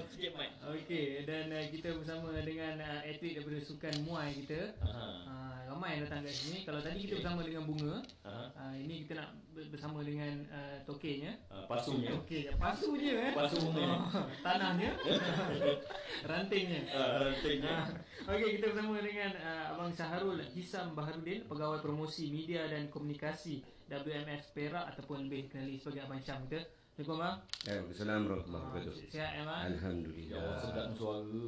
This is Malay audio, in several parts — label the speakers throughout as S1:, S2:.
S1: sikit mic.
S2: Okey, dan kita bersama dengan atlet daripada sukan Muay kita. Ramai yang datang kat sini. Kalau tadi kita bersama dengan Bunga, ini kita nak bersama dengan tokenya.
S1: Pasunya.
S2: Okey, pasu je
S1: Pasu Bunga.
S2: Tanahnya. Rantingnya. Okey, kita bersama dengan Abang Syahrul Hisam Baharudin, Pegawai Promosi Media dan Komunikasi WMF Perak ataupun lebih dikenali sebagai Abang Syam kita. Assalamualaikum bang.
S3: Waalaikumsalam warahmatullahi wabarakatuh.
S2: Sihat ya bang?
S3: Alhamdulillah.
S1: Ya, sedap suara.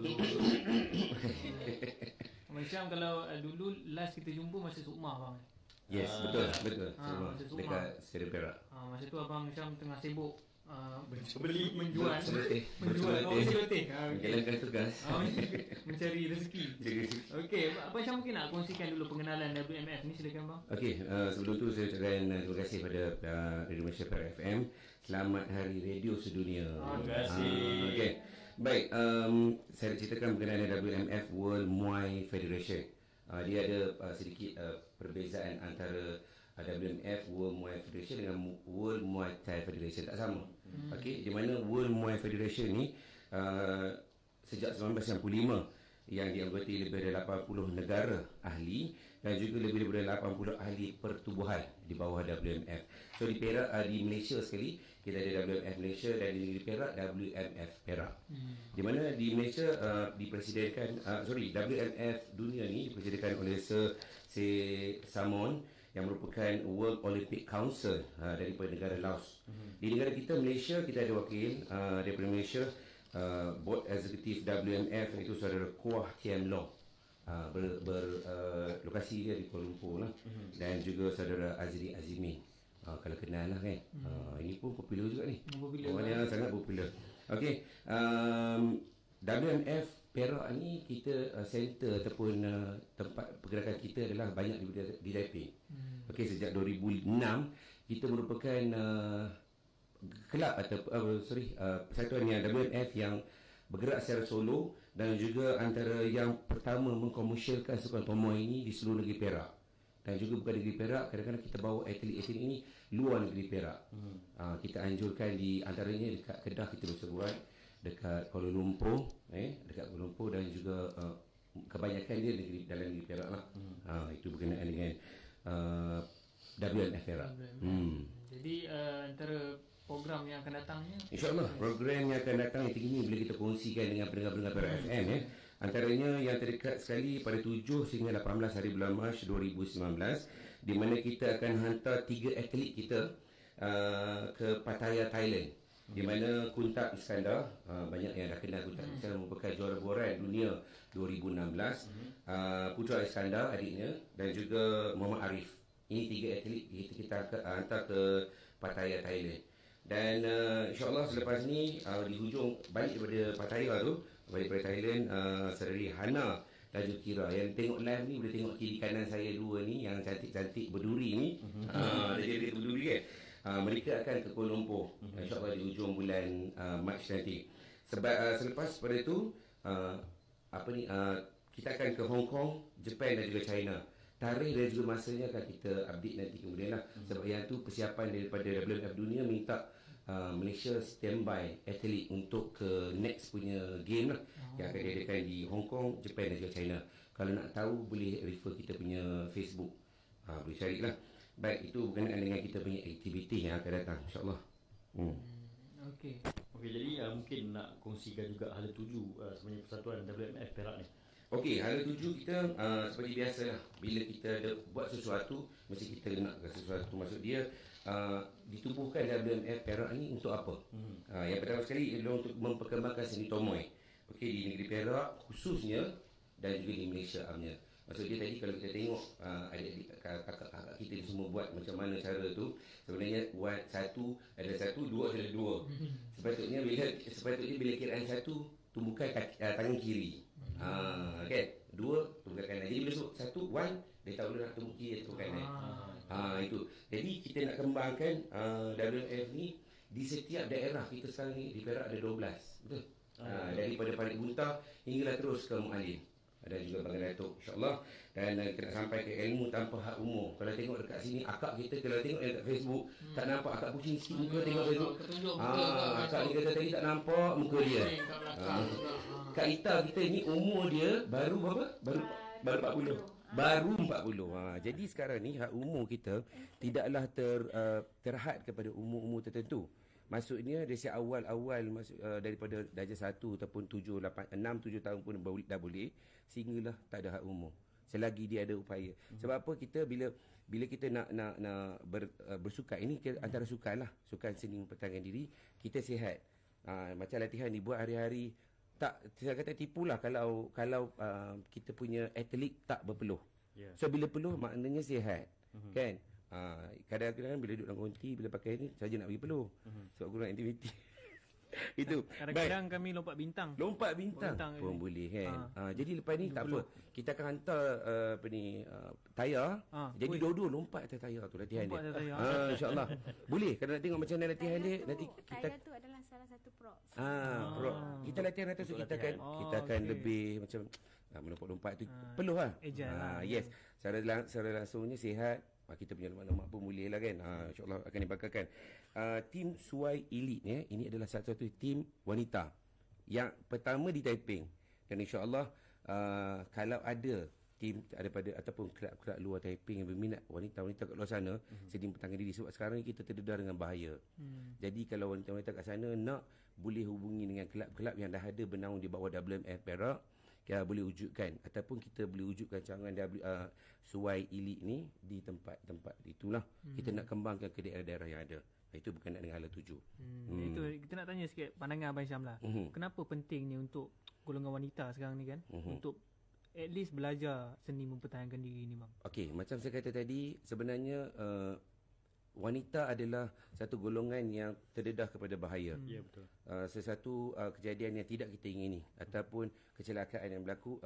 S2: Abang Syam, kalau dulu last kita jumpa masa Sukma bang.
S3: Yes, betul.
S2: masa Sukma.
S3: Dekat Seri Perak.
S2: Masa tu Abang Syam tengah sibuk
S1: menjual
S2: seloteh.
S3: Jalankan tugas.
S2: Mencari rezeki. Okey, Abang Syam mungkin nak kongsikan dulu pengenalan WMF ni, silakan bang.
S3: Okey, sebelum tu saya ucapkan terima kasih pada Radio Malaysia Perak FM. Selamat Hari Radio Sedunia.
S1: Terima kasih.
S3: Okey. Baik, saya ceritakan berkenaan WMF World Muay Federation. Dia ada sedikit perbezaan antara WMF World Muay Federation dengan World Muay Thai Federation. Tak sama. Okey, di mana World Muay Federation ni sejak 1995 yang dianggoti lebih dari 80 negara ahli dan juga lebih daripada 80 ahli pertubuhan di bawah WMF. So di Perak, di Malaysia sekali kita ada WMF Malaysia dan di negeri Perak WMF Perak. Di mana di Malaysia dipresidenkan WMF dunia ni dipresidenkan oleh Sir Samon yang merupakan World Olympic Council daripada negara Laos. Di negara kita Malaysia, kita ada wakil daripada Malaysia, Board Eksekutif WMF, iaitu saudara Kuah Tiam Long, berlokasi dia di Kuala Lumpur lah. Dan juga saudara Azri Azimi, kalau kenal lah kan. Ini pun popular juga ni, orang yang sangat popular. Okey, WMF Perak ni kita center ataupun tempat pergerakan kita adalah banyak di Taipei. Okey, sejak 2006 kita merupakan kelab atau persatuan yang WMF yang bergerak secara solo dan juga antara yang pertama mengkomersialkan sukan tomoy ini di seluruh negeri Perak. Dan juga bukan negeri Perak, kadang-kadang kita bawa atlet-atlet ini luar negeri Perak. Kita anjurkan di antaranya dekat Kedah kita bisa buat, dekat Kuala Lumpur, dekat Kuala Lumpur, dan juga kebanyakan dia dalam negeri Perak lah. Itu berkenaan dengan WMF Perak.
S2: Jadi antara program yang akan datangnya,
S3: InsyaAllah program yang akan datang yang tinggi boleh kita kongsikan dengan pendengar-pendengar Perak FM Antaranya yang terdekat sekali pada 7 hingga 18 hari bulan Mac 2019, di mana kita akan hantar 3 atlet kita ke Pattaya, Thailand, di mana Kuntab Iskandar, banyak yang dah kenal Kuntab Iskandar, merupakan juara borang dunia 2016, Putra Iskandar adiknya, dan juga Muhammad Arif. Ini 3 atlet kita hantar ke Pattaya, Thailand. Dan insyaAllah selepas ni di hujung balik daripada Pattaya tu, balik daripada Thailand, saudari Hana Laju Kira yang tengok live ni boleh tengok kiri kanan saya dua ni yang cantik-cantik berduri ni. Dia jadi berduri kan. Mereka akan ke Kuala Lumpur insyaAllah di hujung bulan Mac nanti. Sebab selepas pada itu kita akan ke Hong Kong, Jepun dan juga China. Tarikh dan juga masanya akan kita update nanti kemudian lah. Sebab yang tu persiapan daripada WMF dunia minta Malaysia standby atlet untuk ke next punya game lah, yang akan diadakan di Hong Kong, Jepun dan juga China. Kalau nak tahu boleh refer kita punya Facebook, boleh cari lah. Baik, itu berkenaan dengan kita punya aktiviti yang akan datang insyaAllah.
S2: Okey,
S1: jadi mungkin nak kongsikan juga hala tuju sebenarnya persatuan WMF Perak ni.
S3: Okey, hala tuju kita seperti biasa lah. Bila kita buat sesuatu, mesti kita nakkan sesuatu. Maksud dia ditubuhkan WMF Perak ni untuk apa? Yang pertama sekali adalah untuk memperkembangkan seni tomoy. Okey, di negeri Perak khususnya dan juga di Malaysia amnya. Maksud dia tadi kalau kita tengok adik-adik kakak-kakak kita semua buat macam mana cara tu, sebenarnya buat satu ada satu, dua ada dua. Sepatutnya bila kiraan satu tumbuhkan tangan kiri. Kan? Dua tumbuhkan kanan. Jadi bila sebut satu, one, dia tahu dia nak tumbuk kiri atau kanan. Itu. Jadi kita nak kembangkan WMF ni di setiap daerah. Kita sekarang ni di Perak ada 12. Betul? Daripada Parit Buntah hinggalah terus ke Mualim. dan juga Bang Datuk, insyaAllah. Dan kita nak sampai ke ilmu tanpa had umur. Kalau tengok dekat sini, akak kita kalau tengok dekat Facebook, tak nampak akak kucing sikit muka tengok Facebook. Akak ni kata tadi tak nampak muka dia. Kak Ita kita ni umur dia baru berapa? Baru 40. Baru 40. Jadi sekarang ni hak umur kita tidaklah terhad kepada umur-umur tertentu. Maksudnya dari awal-awal daripada darjah 1 ataupun 7, 8, 6, 7 tahun pun dah boleh, sehinggalah tak ada hak umur. Selagi dia ada upaya. Sebab apa kita bila kita nak bersukan, ini antara sukan lah, sukan seni mempertahankan diri, kita sihat. Macam latihan ni buat hari-hari, tak, saya kata tipulah kalau kita punya atlet tak berpeluh. So bila peluh maknanya sihat. Kan? Kadang-kadang bila duduk dalam konti, bila pakai ni saja nak pergi peluh. Sebab kurang aktiviti. Itu.
S2: Kadang-kadang kami lompat bintang
S3: pun boleh kan. Jadi lepas ni tak apa, kita akan hantar tayar. Jadi dua-dua lompat atas tayar tu latihan dia. InsyaAllah boleh. Kalau nak tengok macam mana latihan dia, nanti kita
S4: tayar tu adalah salah satu props.
S3: Prop. Kita latihan atas tu, kita akan lebih macam melompat-lompat tu peluh lah. Yes. Secara langsungnya sihat. Kita punya lemak-lemak pun boleh lah kan. InsyaAllah akan dipakarkan. Tim Suai Elite ni, ini adalah satu tim wanita yang pertama di Taiping. Dan insyaAllah kalau ada tim daripada ataupun kelab-kelab luar Taiping yang berminat wanita-wanita kat luar sana sedang bertanggung diri, sebab sekarang ni kita terdedah dengan bahaya. Jadi kalau wanita-wanita kat sana nak, boleh hubungi dengan kelab-kelab yang dah ada bernaung di bawah WMF Perak. Kita boleh wujudkan ataupun kita boleh wujudkan cawangan Suai Elite ni di tempat-tempat itulah. Kita nak kembangkan ke daerah-daerah yang ada. Itu berkenaan dengan hala tuju.
S2: Itu kita nak tanya sikit pandangan Abang Syam lah. Kenapa penting ni untuk golongan wanita sekarang ni kan, untuk at least belajar seni mempertahankan diri ni bang?
S3: Okey, macam saya kata tadi, sebenarnya wanita adalah satu golongan yang terdedah kepada bahaya.
S1: Ya, betul.
S3: Sesuatu kejadian yang tidak kita ingini ataupun kecelakaan yang berlaku,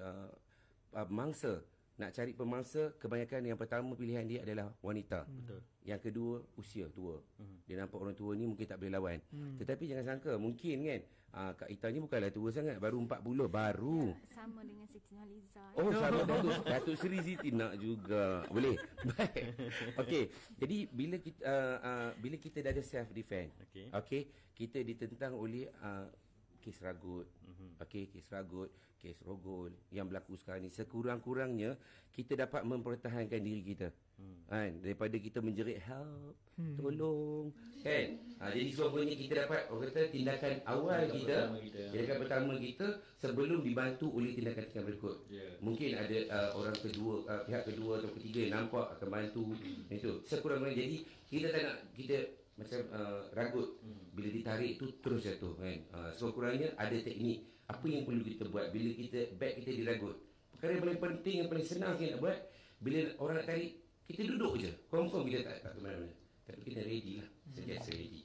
S3: mangsa nak cari pemangsa, kebanyakan yang pertama pilihan dia adalah wanita.
S1: Betul.
S3: Yang kedua, usia tua. Dia nampak orang tua ni mungkin tak boleh lawan. Tetapi jangan sangka, mungkin kan Kak Ita ni bukanlah tua sangat, baru 40 baru.
S4: Sama dengan Siti Nurhaliza.
S3: Oh, sama Datuk Seri Siti nak juga. Boleh. Baik. Okey. Jadi bila kita dah ada self defense. Okey, kita ditentang oleh kes ragut. Okey, kes ragut, kes rogol yang berlaku sekarang ni. Sekurang-kurangnya kita dapat mempertahankan diri kita. Kan, daripada kita menjerit help, tolong, kan. Jadi sebenarnya kita dapat tindakan awal tindakan pertama kita sebelum dibantu oleh tindakan-tindakan berikut. Mungkin ada orang kedua, pihak kedua atau ketiga yang nampak akan bantu. Itu sekurang-kurangnya. Jadi kita tak nak kita macam ragut, bila ditarik tu terus jatuh kan. Sekurang-kurangnya ada teknik apa yang perlu kita buat bila kita back kita diragut. Perkara yang paling penting, yang paling senang kita nak buat, bila orang nak tarik, kita duduk je. Confirm kita tak ke mana-mana. Tapi kita ready lah. Sentiasa ready.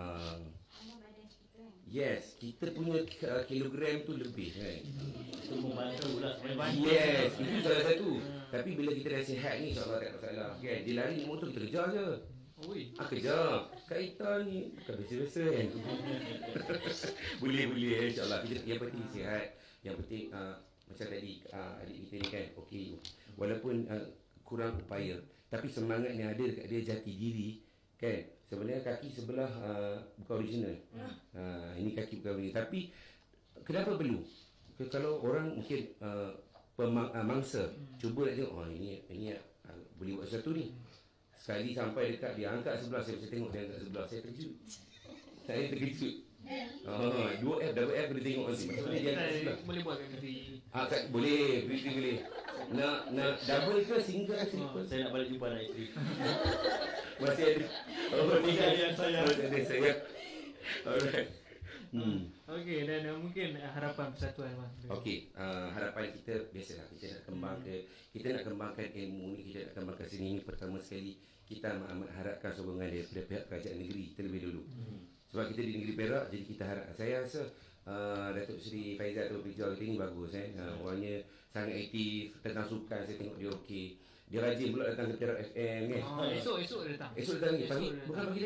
S3: Yes, kita punya kilogram tu lebih kan.
S1: Itu membantu lah.
S3: Yes, itu salah satu. Tapi bila kita dah sihat ni, insyaAllah tak masalah kan. Dia lari di motor, kita kejar je. Kejar. Kak Ita ni bukan biasa-biasa kan. Boleh insyaAllah. Yang penting sihat. Yang penting macam tadi adik kita ni kan, okey, walaupun kurang upaya, tapi semangat yang ada dekat dia, jati diri kan. Sebenarnya kaki sebelah bukan original. Ini kaki bukan original. Tapi kenapa perlu? Kalau orang mungkin mangsa cuba nak tengok, ini boleh buat sesuatu ni. Sekali sampai dekat dia angkat sebelah, saya bisa tengok dia angkat sebelah, saya terkejut. Dua F, double F boleh tengok nanti. Maksudnya dia angkat sebelah.
S2: Boleh buat kat diri.
S3: Boleh, boleh. Nak double ke single ke triple?
S1: Saya nak balik jumpa anak isteri.
S3: Masih ada.
S1: Tinggal yang saya.
S3: Ada saya. Alright.
S2: Okey, dan mungkin harapan persatuan bang.
S3: Okey, harapan kita biasalah kita nak kembangkan ilmu ni, kita nak kembangkan seni ni. Pertama sekali kita amat harapkan sokongan daripada pihak kerajaan negeri terlebih dulu. Sebab kita di negeri Perak, jadi kita harap, saya rasa Datuk Seri Faizal atau Pijal kita ni bagus orangnya sangat aktif tentang sukan. Saya tengok dia okey. Dia rajin pula datang ke Perak FM kan.
S2: Esok dia datang.
S3: Esok datang lagi. Pagi bukan pagi tadi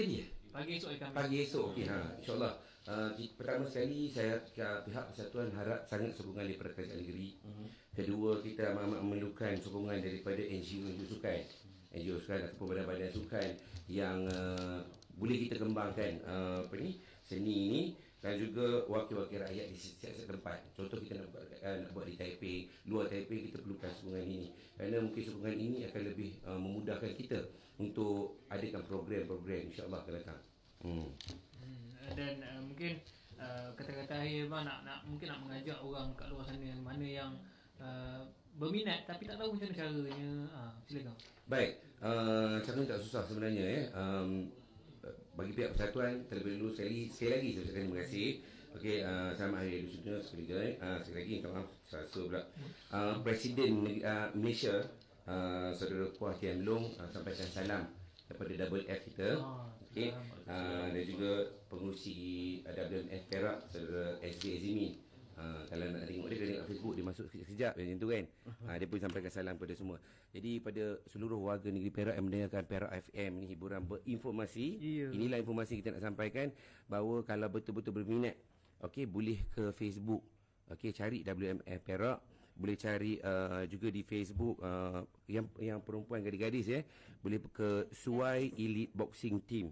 S2: Pagi esok kami.
S3: Pagi esok, okey. InsyaAllah. Pertama sekali, pihak Persatuan harap sangat sokongan daripada kerajaan negeri. Kedua, kita amat memerlukan sokongan daripada NGO sukan. NGO sukan ataupun badan-badan sukan yang boleh kita kembangkan seni ini, dan juga wakil-wakil rakyat di setiap tempat. Contoh kita nak buat di Taipei, luar Taipei, kita perlukan sokongan ini. Kerana mungkin sokongan ini akan lebih memudahkan kita untuk adakan program-program insya-Allah akan datang.
S2: Dan mungkin kata-kata akhir bang mungkin nak mengajak orang kat luar sana mana yang berminat tapi tak tahu macam mana caranya. Silakan.
S3: Baik, cara tak susah sebenarnya bagi pihak persatuan. Terlebih dulu sekali lagi saya ucapkan terima kasih. Okey, selamat hari raya Idul sekali lagi minta maaf serasa pula. Presiden Malaysia Saudara Puah Tian Long sampaikan salam kepada Double F kita. Okey, dan juga pengurusi WMF Perak Saudara SB Azimin. Kalau nak tengok dia tengok Facebook, dia masuk sekejap macam tu kan. Dia pun sampaikan salam kepada semua. Jadi pada seluruh warga negeri Perak yang mendengarkan Perak FM ni, hiburan berinformasi, inilah informasi kita nak sampaikan, bahawa kalau betul-betul berminat, okey, boleh ke Facebook, okey, cari WMF Perak. Boleh cari juga di Facebook yang perempuan gadis-gadis boleh ke Suai Elite Boxing Team.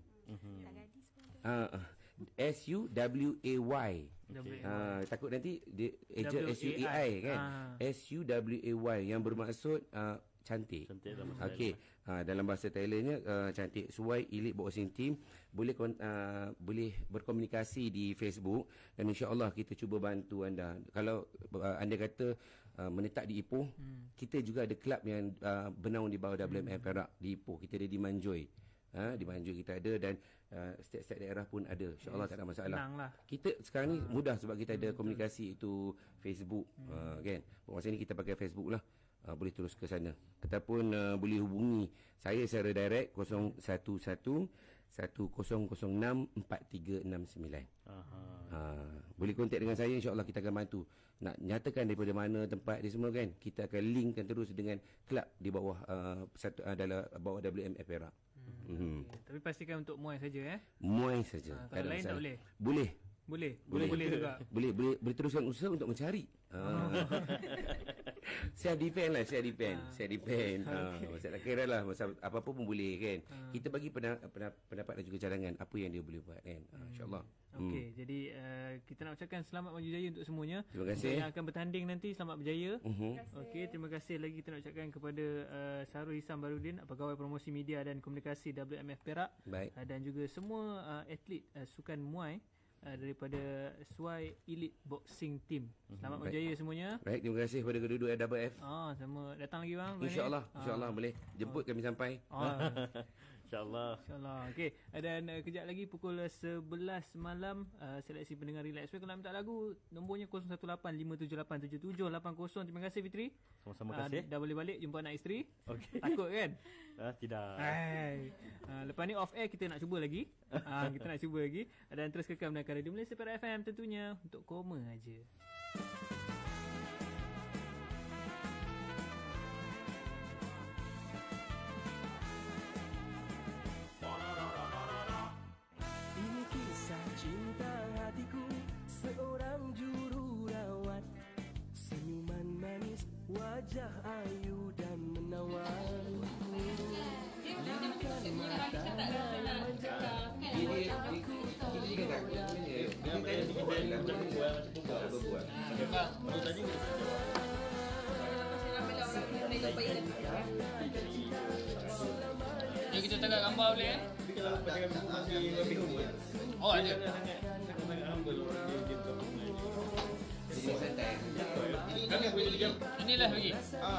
S3: SUWAY. Takut nanti dia eja SUAI kan. SUWAY yang bermaksud cantik. Okey. Dalam bahasa Thailandnya cantik. Suai Elite Boxing Team. Boleh berkomunikasi di Facebook, dan insya-Allah kita cuba bantu anda. Kalau anda kata menetap di Ipoh, kita juga ada kelab yang bernaung di bawah WMF Perak di Ipoh. Kita ada di Manjoy. Di Manjoy kita ada, dan setiap-setiap daerah pun ada. InsyaAllah tak ada masalah. Kita sekarang ni mudah sebab kita ada komunikasi itu Facebook, kan. Masa ni kita pakai Facebook lah. Boleh terus ke sana. Ataupun boleh hubungi saya secara direct 011 1006 4369. Boleh kontak dengan saya, insya-Allah kita akan bantu. Nak nyatakan daripada mana tempat dia semua kan. Kita akan linkkan terus dengan kelab di bawah dalam bawah WMF Perak.
S2: Tapi pastikan untuk Muay saja
S3: Muay saja.
S2: Kalau lain tak boleh.
S3: Boleh
S2: juga.
S3: Boleh teruskan usaha untuk mencari. Self defend. Masalah kira lah, masa apa-apa pun boleh kan. Kita bagi pendapat dan juga cadangan apa yang dia boleh buat kan. InsyaAllah.
S2: Okey, jadi kita nak ucapkan selamat maju jaya untuk semuanya.
S3: Terima kasih.
S2: Yang akan bertanding nanti, selamat berjaya. Okey, terima kasih lagi kita nak ucapkan kepada Syahrul Hisam Baharudin, Pegawai Promosi Media dan Komunikasi WMF Perak.
S3: Baik.
S2: Dan juga semua atlet sukan Muay daripada Suai Elite Boxing Team. Selamat berjaya semuanya.
S3: Baik, terima kasih kepada kedua-dua Double F.
S2: Sama datang lagi bang.
S3: InsyaAllah boleh jemput kami sampai.
S1: InsyaAllah.
S2: Okey, dan kejap lagi pukul 11 malam seleksi pendengar Relax. Kalau minta lagu, nombornya 0185787780. Terima kasih Fitri.
S1: Sama-sama kasih.
S2: Dah boleh balik jumpa anak isteri.
S1: Okey.
S2: Takut kan?
S1: Tidak.
S2: Lepas ni off air kita nak cuba lagi. Dan terus kekal mendengar Radio Malaysia Perak FM tentunya untuk koma aja.
S5: Ini kisah cinta hatiku, seorang jururawat, senyuman manis, wajah ayu dan menawan. Bukan matanya yang manja,
S2: Jom kita tengok gambar boleh Oh ada. Inilah bagi.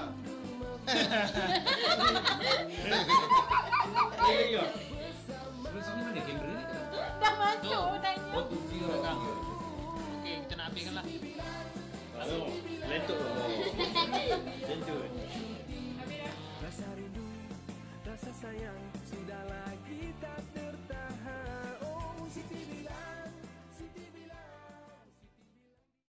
S4: Dah masuk tanya.
S2: Okey, kita nak ambilkan lah.